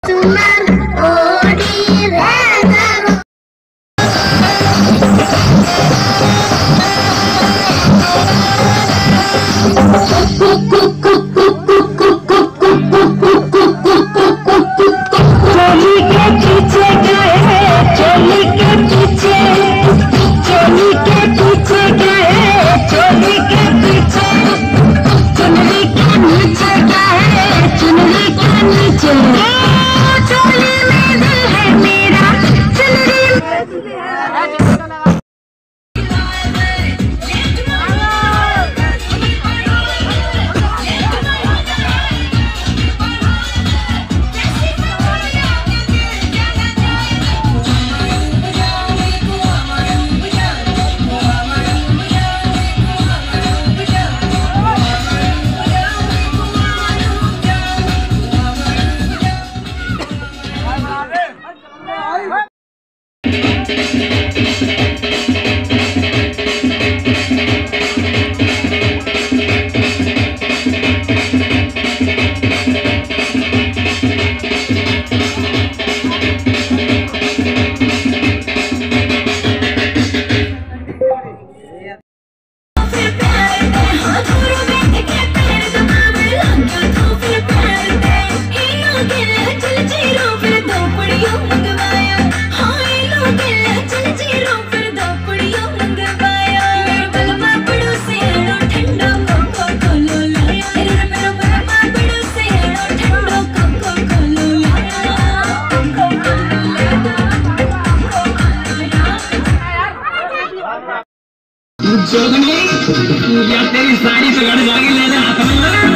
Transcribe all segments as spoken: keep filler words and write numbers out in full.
जोगनी या तेरी साड़ी से गड़ जागी लेने हाथ में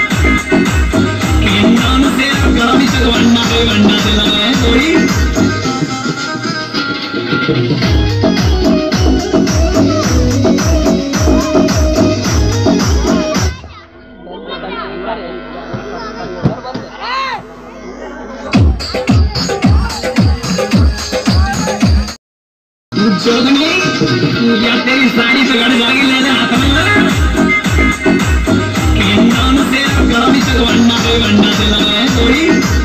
के नाम से गरमी से वन्ना पे वन्ना से लगा है कोई जोगनी या तेरी साड़ी से गड़ जागी लेने हाथ में के नाम से गरमी से वन्ना पे वन्ना से लगा है कोई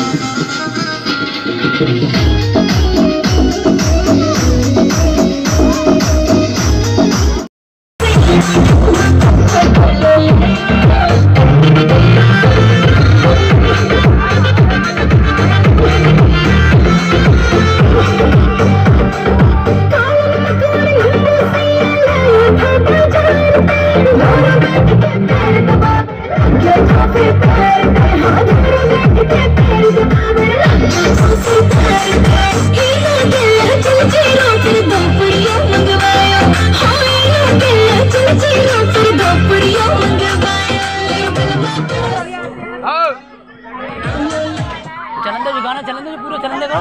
चलन दे गाना चलन दे पूरा चलन देगा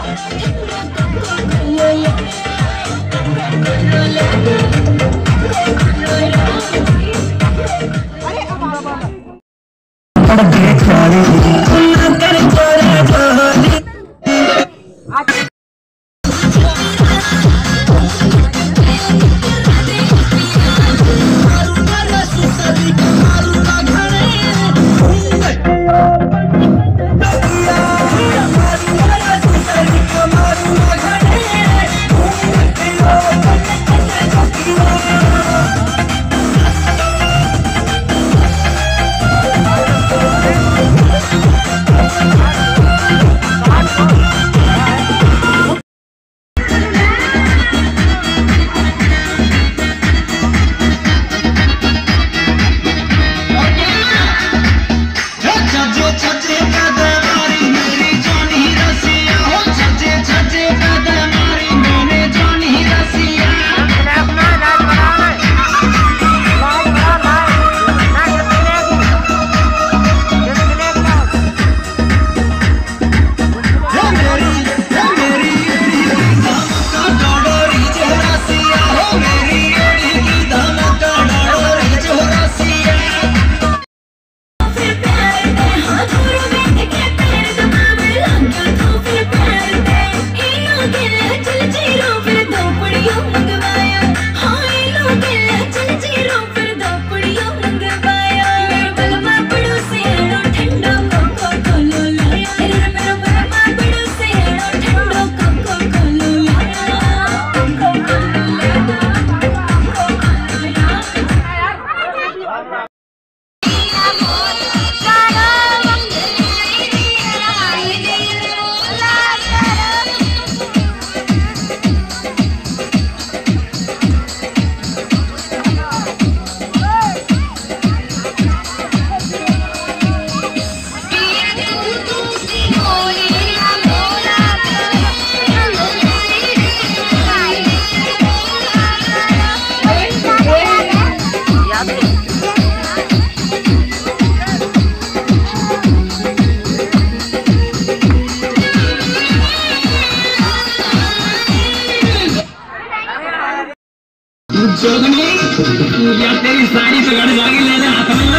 या तेरी साड़ी पकड़ जाके ले ले हाथ में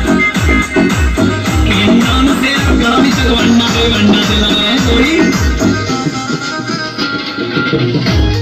इंसान से गरम से वंडा दे वंडा दे लगा है कोई